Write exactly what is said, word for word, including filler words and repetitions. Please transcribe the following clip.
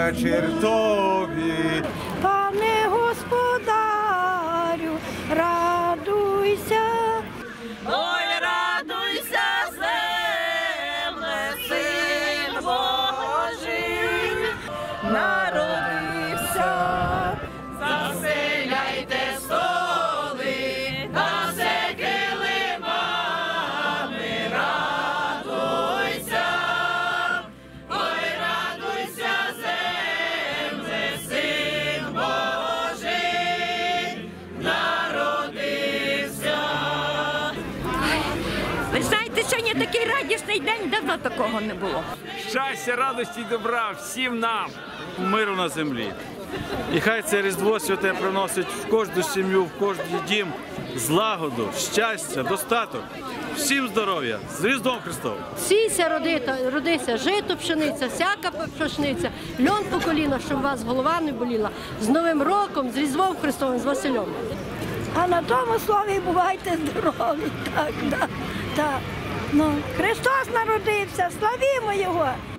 вечір тобі. Пане господарю, радуйся. Ой, радуйся, земле, син Божий народився. Заселяйте столи, та все килимами, радуйся. Ой, радуйся, земле, син Божий народився. Ви знаєте, сьогодні такий радісний день, давно такого не було. Щастя, радості і добра всім нам, миру на землі. І хай це Різдво святе приносить в кожну сім'ю, в кожний дім злагоду, щастя, достаток. Всім здоров'я! З Різдвом Христовим! Сійся, родита, родися, жито, пшениця, всяка пшениця, льон по коліна, щоб у вас голова не боліла. З Новим роком, з Різдвом Христовим, з Василем. А на тому слові бувайте здорові. Так, так, так. Ну, Христос народився, славімо Його!